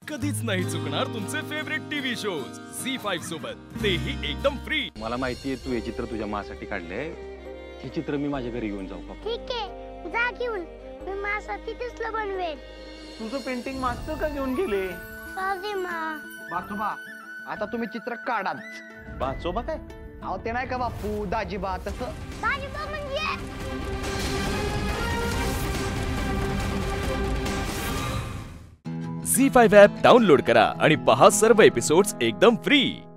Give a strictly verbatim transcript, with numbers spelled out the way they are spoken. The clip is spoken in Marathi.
कधीच नाही चुकणार तुमचे favourite TV shows Zee five सोबत, तेही एकदम फ्री। मला माहितीये तू हे चित्र तुझ्या मासाठी काढले, हे चित्र मी माझ्या घरी घेऊन जाऊ का? ठीक आहे, जा घेऊन, मी मासाठी तिथलं बनवेल। तुझं पेंटिंग मास्टर का घेऊन गेले? सॉरी मा। बाचोबा, आता तुम्ही चित्र काढाच। बाचोबा काय? अहो ते नाही का बापू दाजीबा तसं। दाजीबा म्हणजे झी फाईव्ह ॲप डाउनलोड करा आणि पहा सर्व एपिसोड्स एकदम फ्री।